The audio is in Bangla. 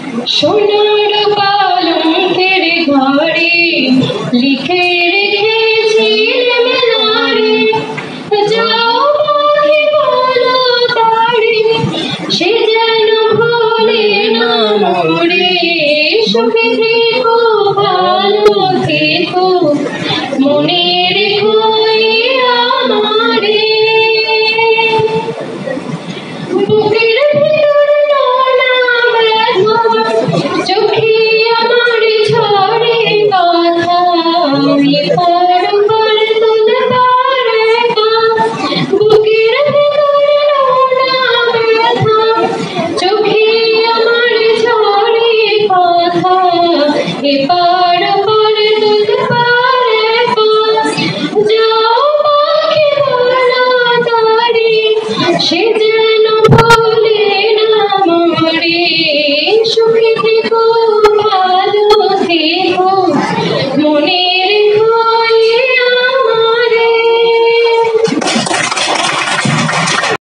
সোনার পালঙ্কের ঘরে লিখে রেখেছিলেন নারে, যাও পাখি বলো তারে, সে যেন ভোলে না মোরে। সুখে থেকো ভালো থেকো, মনে রেখো আমারে। বুকের ভিতর নানা ব্যথা, চোখে আমার ঝরে কথা, এপার ওপার তুলবার একা। বুকের ভিতর নানা ব্যথা, চোখে আমার ঝরে কথা, এপার ওপার তুলবার একা। যাও পাখি বলো তারে, সে যেন ভোলে না মোরে। সুখে থেকো